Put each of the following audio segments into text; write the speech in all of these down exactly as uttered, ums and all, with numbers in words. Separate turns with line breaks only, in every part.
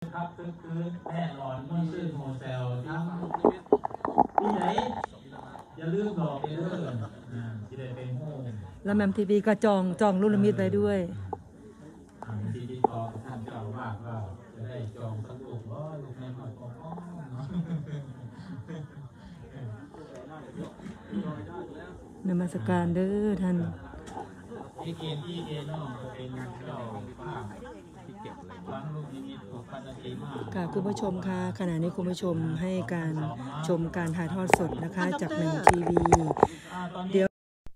ครับคือแน่นอนเมื่อซื้อโฮเซลทั้งที่ไหนอย่าลืมดอกเด้อที่ได้เป็นโฮ
แล้วแมมทีวีก็จองจองลูกนิมิตไว้ด้วย
ที่ที่จองท่านเจ้าว่าก็จะได้จองสักลูกว่าลูกในหอยของพ่อเนาะ
นมัสการเด้อท่าน
ที่เกณฑ์ที่เกณฑ์น้องจะเป็นเจ้าภาพที่เก็บฟังลูกนิมิตของพันธุ์ตีมา
ค่ะคุณผู้ชมค่ะขณะนี้คุณผู้ชมให้การชมการถ่ายทอดสดนะคะจากแมมทีวีเดี๋ยว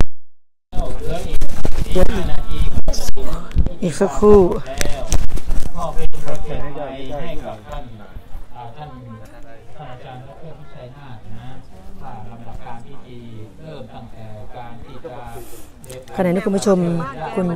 เดี๋ยวอีกสักครู่
พ่อเป็นประเทศใหญ่ให้กับท่านท่านท่านอาจารย์ดร.พิชัยนาถนะว่าลำดับการพิธีเริ่มตั้งแต่การที่จะ
ขณะนี้คุณผู้ชมคุณ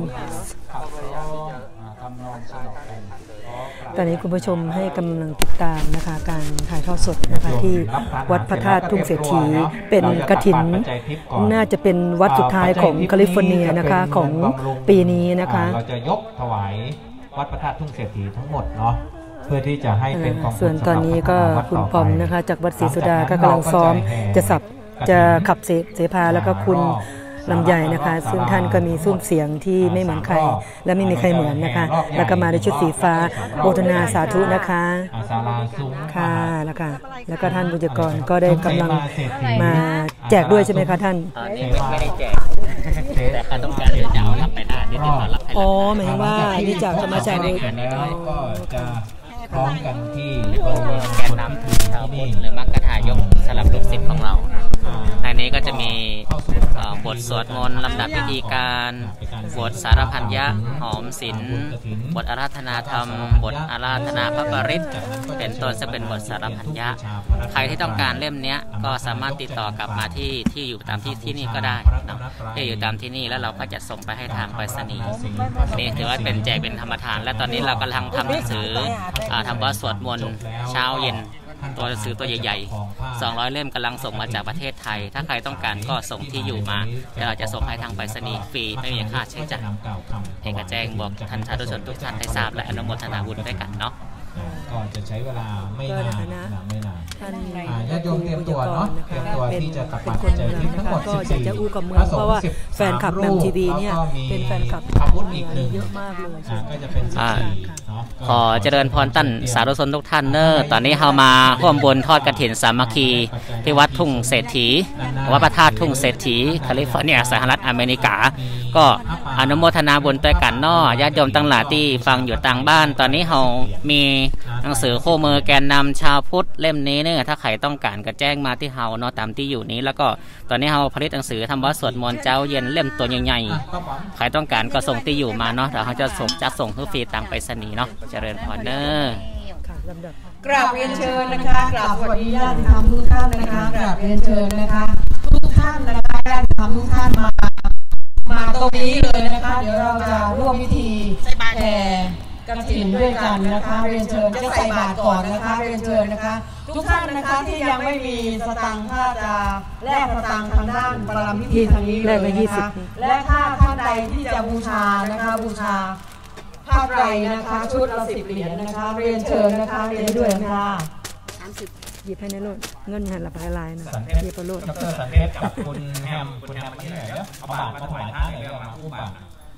ตอนนี้คุณผู้ชมให้กำลังติดตามนะคะการถ่ายทอดสดนะคะที่วัดพระธาตุทุ่งเศรษฐีเป็นกฐินน่าจะเป็นวัดสุดท้ายของแคลิฟอร์เนียนะคะของปีนี้นะคะ
เราจะยกถวายวัดพระธาตุทุ่งเศรษฐีทั้งหมดเนาะเพื่อที่จะให้เป็นของ
ส่วนตอนนี้ก็คุณปอมนะคะจากวัดศรีสุดาก็กำลังซ้อมจะสับจะขับเสภาแล้วก็คุณลำใหญ่นะคะซึ่งท่านก็มีซุ้มเสียงที่ไม่เหมือนใครและไม่มีใครเหมือนนะคะแล้วก็มาในชุดสีฟ้าโมทนาสาธุนะคะค่ะแล้วค่ะแล้วก็ท่านบุญกรก็ได้กำลังมาแจกด้วยใช่ไหมคะท่าน
นี่ไม่ได้แจกแต่การต้องการเดี๋ยวจะเอารับไปได้นี่ติดต่อรับ
อ๋อหมายถึงว่านี่จากธรรมชาติ
ก็จะพร้อมกันที่บริเวณ
แกนนำชาวพุทธหรือมรรคทายกสำหรับลูกศิษย์ของเราในนี้ก็จะมีบทสวดมนต์ลำดับพิธีการบทสารพันยะหอมศิลบทอาราธนาธรรมบทอาราธนาพระปริตเป็นต้นจะเป็นบทสารพันยะใครที่ต้องการเล่มนี้ก็สามารถติดต่อกลับมาที่ที่อยู่ตามที่ที่นี่ก็ได้นะที่อยู่ตามที่นี่แล้วเราก็จะส่งไปให้ทางไปรษณีย์นี่ถือว่าเป็นแจกเป็นธรรมทานและตอนนี้เรากำลังทำหนังสือทำว่าสวดมนต์เช้าเย็นตัวหนังสือตัวใหญ่ๆสองร้อยเล่มกำลังส่งมาจากประเทศไทยถ้าใครต้องการก็ส่งที่อยู่มาเดี๋ยวเราจะส่งให้ทางไปรษณีย์ฟรีไม่มีค่าใช้จ่ายเอกแจ้งบอกท่านสาธุชนทุกท่านให้ทราบและอนุโมทนาบุญด้วยกันเนาะ
ก็จะใช้เวลาไม่นานนะไม่นานญาติโยมเตรียมตัวเนาะเตรียมตัวที่จะตักบาตรปัจจัยทิพย์ทั้งหมดสิบสี่
จะอู้กับเมืองเพราะว่าแฟนคลับแมมทีวีเนี่ยเป็นแฟนคลับเยอะมากเลย
ก็จะเป็น
ขอเจริญพรท่านสาธุชนทุกท่านเนอตอนนี้เรามาร่วมบุญทอดกฐินสามัคคีที่วัดทุ่งเศรษฐีวัดพระธาตุทุ่งเศรษฐีแคลิฟอร์เนียสหรัฐอเมริกาก็อนุโมทนาบุญด้วยกันเนาะญาติโยมตั้งหลายที่ฟังอยู่ต่างบ้านตอนนี้เรามีหนังสือคู่มือแกนนำชาวพุทธเล่มนี้เนี่ยถ้าใครต้องการก็แจ้งมาที่เฮาเนาะตามที่อยู่นี้แล้วก็ตอนนี้เฮาผลิตหนังสือทำวัดสวดมนต์เจ้าเย็นเล่มตัวใหญ่ๆใครต้องการก็ส่งที่อยู่มาเนาะเดี๋ยวเขาจะส่งจะส่งให้ฟรีตามไปรษณีย์เนาะเจริญพรเด้
อกราบเรียนเชิญนะคะกราบสวัสดีญาติธรรมทุกท่านนะคะกราบเรียนเชิญนะคะทุกท่านนะคะญาติธรรมทุกท่านมามาตรงนี้เลยนะคะเดี๋ยวเราจะร่วมพิธีแห่กฐินด้วยกันนะคะเรียนเชิญจะใส่บาตรก่อนนะคะเรียนเชิญนะคะทุกท่านนะคะที่ยังไม่มีสตังค์ถ้าจะแลกสตังค์ทางด้านประลัมพิธีทางนี้เลยนะคะและถ้าท่านใดที่จะบูชานะคะบูชาผ้าไตรนะคะชุดละสิบเหรียญนะคะเรียนเชิญนะคะเรียนด้วยค่ะ
สามสิบหยิบให้ในรถเงินหันละลายลายนะหยิบไปรถ
ดรสันเทพกับคุณแฮมคุณแฮมมาที่ไหนแล้วเอาบาตรมาถวายพระเลยมาอุ้มบาตร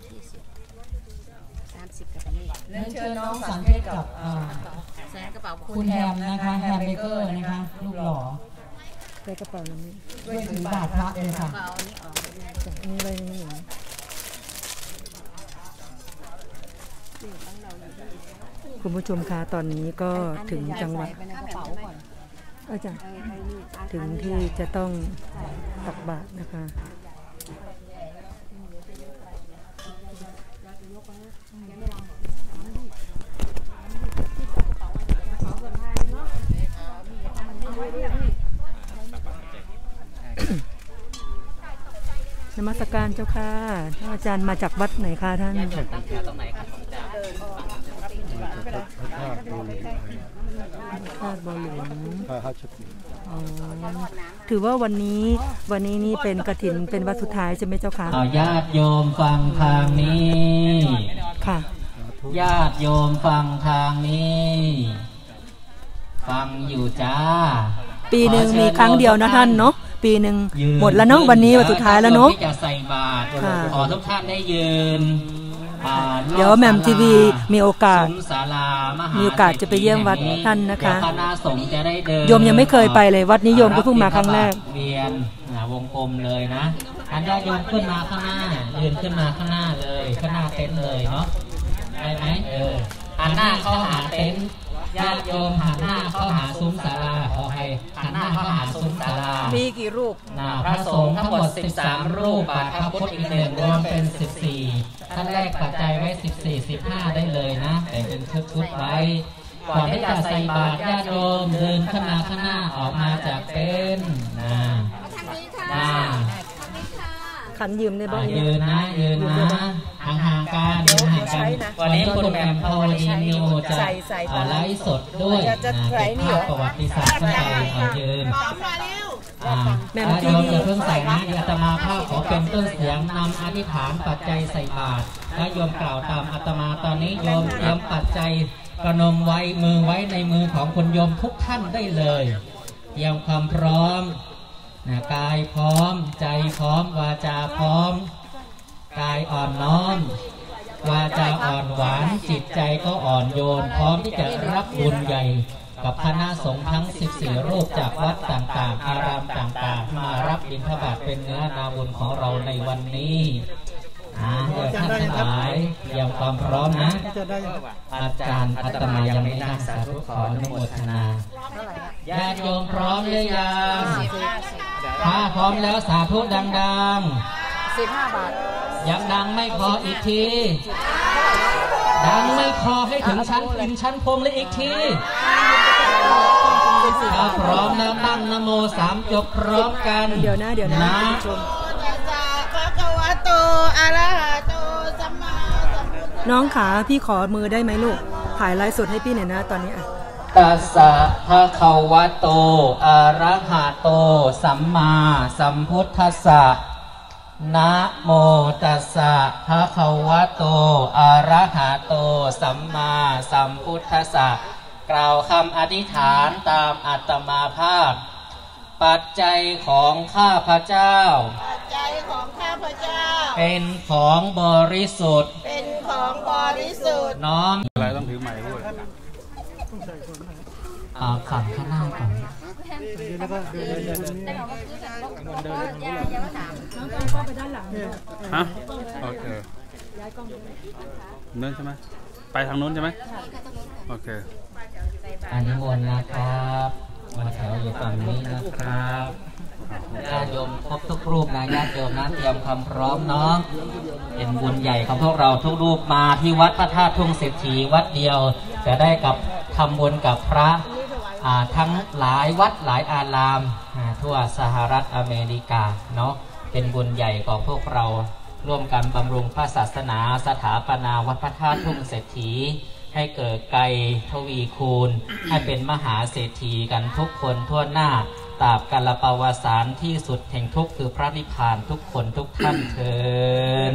เรียนเชิญน้องสันเทพกับคุณแฮมนะคะแฮมเบเกอร์นะคะลูกหล่อ
ใส่กระเป๋าแล้วนี่
ด้วยถือบาตรพระเลยค่ะ
จากนี้ไปนี่อย่างคุณผู้ชมคะตอนนี้ก็ถึงจังหวัดอาจารย์ถึงที่จะต้องตักบาตรนะคะนมัสการเจ้าค่ะท่านอาจารย์มาจากวัดไหนคะท่าน
ตรงไหนครับ
ธาตุบ่อหลวงถือว่าวันนี้วันนี้นี่เป็นกฐินเป็นวัดสุดท้ายใช่ไหมเจ้าค่ะ
ญาติโยมฟังทางนี้
ค่ะ
ญาติโยมฟังทางนี้อยู่จ้า
ปีหนึ่งมีครั้งเดียวนะท่านเนาะปีหนึ่งหมดแล้วเนาะวันนี้วันสุดท้ายแล้วเนาะ
ที่จะใส่บาตรขอทุกท่านได้ยืน
เดี๋ยวแหม่มทีวีมีโอกาสมีโอกาสจะไปเยี่ยมวัดท่านนะคะโยมยังไม่เคยไปเลยวัดนี้โยมก็เพิ่งมาครั้งแรก
เวียนวงกลมเลยนะอันญาติโยมขึ้นมาข้างหน้ายืนขึ้นมาข้างหน้าเลยข้างหน้าเต็นท์เลยเนาะได้ไหมเออหันหน้าเข้าหาเต็นท์ญาติโยมหันหน้าเข้าหาซุ้มศาลาขอให้หันหน้าเข้าหาซุ้มศาลา
มีกี่รูป
พระสงฆ์ทั้งหมดสิบสามรูปบาทพระพุทธอีกหนึ่งรวมเป็นสิบสี่ท่านแรกปัจจัยไว้สิบสี่ สิบห้าได้เลยนะแต่เป็นชุดๆไว้ก่อนที่จะใส่บาตรญาติโยมเดินขึ้นมาข้างหน้าออกมาจากเต็นท์นะ
ขันยืมในบ้าน
ยืนนะยืนนะห่างๆกันยืนห่างกันวันนี้คุณแหม่มพาวลีนิวจะไลฟ์สดด้วยนะเก็บภาพประวัติศาสตร์ขึ้นไปยืนแม่โยมอย่าเพิ่งใส่นะเดี๋ยวอาตมาภาพขอเป็นต้นเสียงนำอธิษฐานปัจจัยใส่บาตรและโยมกล่าวตามอาตมาตอนนี้โยมเตรียมปัจจัยประนมไว้มือไว้ในมือของคุณโยมทุกท่านได้เลยเตรียมความพร้อมนะกายพร้อมใจพร้อมวาจาพร้อมกายอ่อนน้อมวาจาอ่อนหวานจิตใจก็อ่อนโยนพร้อมที่จะรับบุญใหญ่กับคณะสงฆ์ทั้งสิบสี่รูปจากวัดต่างๆอารามต่างๆมารับบิณฑบาตเป็นเนื้อนาบุญของเราในวันนี้เดี๋ยวท่านทั้งหลายเตรียมความพร้อมนะอาจารย์อาตมายังไม่นั่งสาธุขออนุโมทนาญาติโยมพร้อมหรือยังถ้าพร้อมแล้วสาธุดังๆ
สิบห้าบาท
ยังดังไม่พออีกทีดังไม่พอให้ถึงชั้นอินชั้นพรหมเลยอีกทีถ้าพร้อมแล้วตั้งนะโมสามจบพร้อมกัน
เดี๋ยวนะเดี๋ยวนะน้องขาพี่ขอมือได้ไหมลูกถ่ายไลฟ์สดให้พี่หน่อยนะตอนนี้อ่ะ
ตัสสะภะคะวะโตอะระหะโตสัมมาสัมพุทธัสสะนะโมตัสสะภะคะวะโตอะระหะโตสัมมาสัมพุทธัสสะกล่าวคำอธิษฐานตามอาตมาภาพปัจจัยของข้าพเจ้า
ปัจจัยของข้าพเจ้า
เป็นของบริสุทธิ์
เป็นของบริสุทธิ์
น้อม
อะไรต้องถือใหม่ด้วย
อ่าขันข้างหน้าก่อน
แล้วก็เดินเดินเดินฮะโอเคเนินใช่ไหมไปทางนู้นใช่ไหมโอเค
อนุโมทนาครับมาแถวอยู่ฝั่งนี้นะครับญาติโยมครบทุกรูปนะญาติโยมนะเตรียมความพร้อมเนาะเป็นบุญใหญ่ของพวกเราทุกรูปมาที่วัดพระธาตุทุ่งเศรษฐีวัดเดียวจะได้กับทำบุญกับพระทั้งหลายวัดหลายอารามทั่วสหรัฐอเมริกาเนาะเป็นบุญใหญ่ของพวกเราร่วมกันบำรุงพระศาสนาสถาปนาวัดพระธาตุทุ่งเศรษฐีให้เกิดไกลทวีคูณให้เป็นมหาเศรษฐีกันทุกคนทั่วหน้าตราบกาลปวสานที่สุดแห่งทุกข์คือพระนิพพานทุกคนทุกท่านเถิด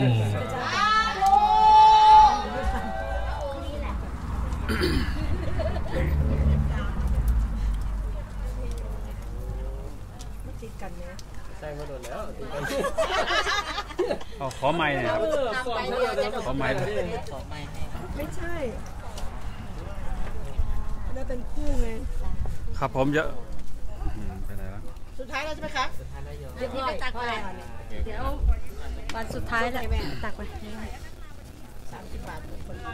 ขอไม้เนี่ยขอไม้
ไม่ใช่ได้เป็นคู่ไง
ครับผมเยอะไปไหนแล้ว
สุดท้ายแล้วใช่ไหมคะเดี๋ยวพี่ไปตักไปเดี๋ยววันสุดท้ายแล้วตักไปสามสิบบาท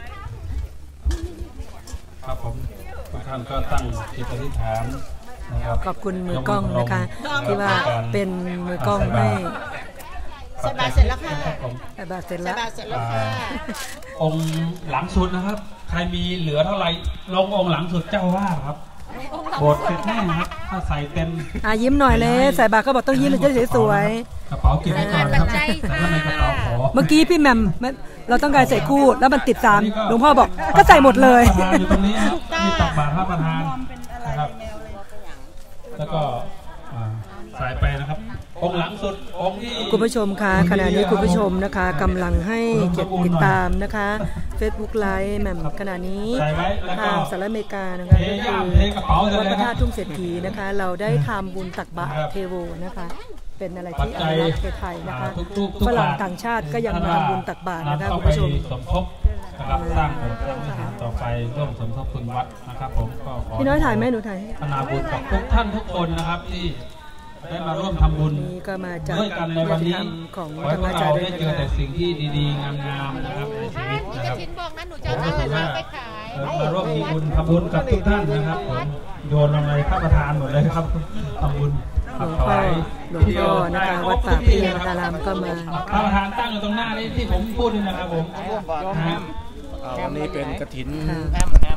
ครับผมทุกท่านก็ตั้งจิตอธิษฐานนะครับ
ขอบคุณมือกล้องนะคะที่ว่าเป็นมือกล้องให้
ใส่บาตรเสร็จแล้วค่ะ
ใส่บาตรเสร็จแล้ว
องค์หลังสุดนะครับใครมีเหลือเท่าไหร่ลงองค์หลังสุดเจ้าว่าครับโบสถ์เสร็จแน่ครับถ้าใส่เต็ม
อ่ะยิ้มหน่อยเลยใส่บาตรเขาบอกต้องยิ้มมันจะสวย
กระเป๋าเก็บไว้ก่อนครับข้างในกระเป๋าขอ
เมื่อกี้พี่แหม่มเราต้องการใส่คู่แล้วมันติดสามหลวงพ่อบอกก็ใส่หมดเลย
อยู่ตรงนี้มีตักบาตรพระประธานนะครับแล้วก็สายไปนะครับองค์หลังสุดองค์ที่
คุณผู้ชมคะขณะนี้คุณผู้ชมนะคะกำลังให้เกียรติติดตามนะคะเฟ Facebook ไลฟ์แหม่มขณะนี้
ใส่ไว้แล้วก็
ทางสหรัฐอเมริกานะคะ
เท
ก็
ย่าม
คือ
เทกระเป๋าเลย
วัดพระ
นะค
ธา
รับ
ตุทุ่งเศรษฐีนะคะ เราได้ทำบุญตักบาตร
ครับ
เทโวนะคะ เป็นอะไร
ปัจ
ที่อ
จัย
นุรักษ์ประเทศไทยนะคะ
อ่าทุกๆทุก
ฝรั่ง
บาท
ต่างชาติก็ยังมาทำบุญตักบาตรนะคะ
นำ
คุณ
เข้า
ผู้ชม
ไปสมทบนะครับสร้างโบสถ์สร้างวิหารต่อไปร่วมสมทบทุนวัดนะครับผมก็ขอ
พี่น้อยถ่ายไหมหนูถ่าย
พนาบุญกับทุกท่านทุกคนนะครับที่ได้มาร่วมทำบุญ
นี่ก็มาจาก
ด้วยกันในวันนี้
ญาติธรรมของ
ขอให้
ธร
พ
ร
ว
ม
ก
อาจารย์ด้วย
เราได้เจอ
นะคะ
แต่สิ่งที่ดีๆงามๆนะครับในชีวิตนะครับ
ชินบอกนะหนูจะเอาอะไรไปขาย
มาร่วมมีบุญทำบุญกับทุกท่านนะครับผมโยนลงในพระประธานหมดเลยครับทำบุญ
หลวงพ่อหลวงพ่อนะคะวัดป่าพิยดารามก็มา
พระประธานตั้งอยู่ตรงหน้านี้ที่ผมพูดนี่นะครับผมนะฮะ
วันนี้เป็นกฐิน
ค่ะ
แอมแอม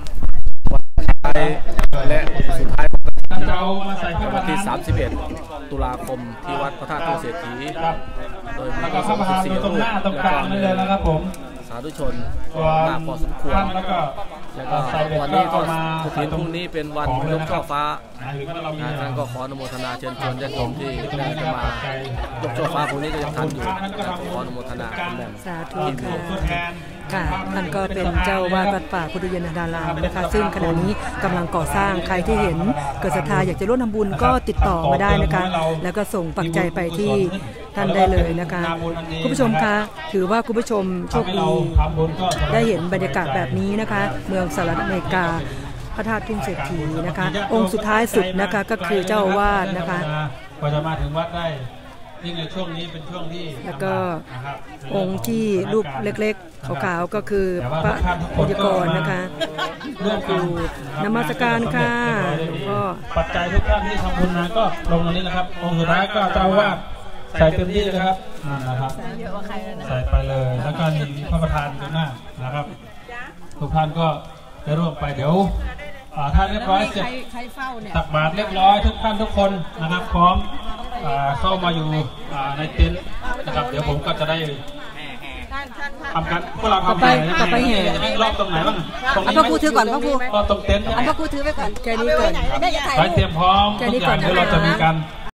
และสุดท้าย
ท่านจะเอามาใส่พระป
วัน
ระธา
ที่
น
สามสิบเอ็ดตุลาคมที่วัดพระธาตุทุ่งเศรษฐี
ครับ
โดยมี
แล้วก็พระประธานอยู่ตรงหน้าตรงกลางนี่เลยนะครับผม
สาธุชน
ส่วน
มากพอสมควร
ท่านแล้วก็
แล้วก็
ใส่เบ็ด
วัน
ก็
นี้ก็
เอามา
กฐินพรุ่งนี้เป็นวันยกช่อฟ้า
หมายถึงว่าเรามี
ท่านก็ขออนุโมทนาเชิญชวนญาติโยมที่ได้จะมายกช่อฟ้าพรุ่งนี้ก็ยังทันอยู่ขออนุโมทนาคุณแม่
สาธุค่ะ
ตัวแทน
ค่ะท่านก็เป็นเจ้าวาดวัดป่าพุทธเยนดารามนะคะ ซึ่งขณะนี้กำลังก่อสร้างใครที่เห็นเกิดศรัทธาอยากจะร่วมทำบุญก็ติดต่อมาได้นะคะ แล้วก็ส่งปัจจัยไปที่ท่านได้เลยนะคะคุณผู้ชมคะถือว่าคุณผู้ชมโชคดีได้เห็นบรรยากาศแบบนี้นะคะ เมืองสหรัฐอเมริกาพระธาตุทุ่งเศรษฐีนะคะ องค์สุดท้ายสุดนะคะก็คือเจ้าอาวาสนะคะ
กว่าจะมาถึงวัดได้ยิ่งในช่วงนี้เป็นช่วงที่
แล้วก็
นะครับ
องค์ที่รูปเล็กๆขาวๆก็คือพระพุทธกรนะคะก็คือนมัสการค่ะหลวงพ่อ
ปัจจัยทุกท่านที่ทำบุญมาก็ลงตรงนี้นะครับ องค์สุดท้ายก็เจ้าอาวาสใส่เต็มที่เลยครับนั่นนะครับใส่ไปเลยแล้วก็มีพระประธานอยู่ตรงหน้านะครับ ทุกท่านก็ได้ร่วมไปเดี๋ยวอ่าถ้าเรียบร้อยเสร็จตักบาตรเรียบร้อยทุกท่านทุกคนนะครับพร้อมอ่าเข้ามาอยู่อ่าในเต็นท์นะครับเดี๋ยวผมก็จะได้ทำกันพวกเราทำ
ต่อไปต่อไปแห่
จะให้รอบตรงไหนบ้างตรง
เอา
นี้
พระครูถือก่อนพระครู
ก็ตรงเต็นท์
เอาพระครูถือไว้ก่อนแค่นี้ก่อน
ไว้เตรียมพร้อม
แค่
ทุ
นี้
กอ
ก่อย่าง น
เดี๋ยวเราจะมีการ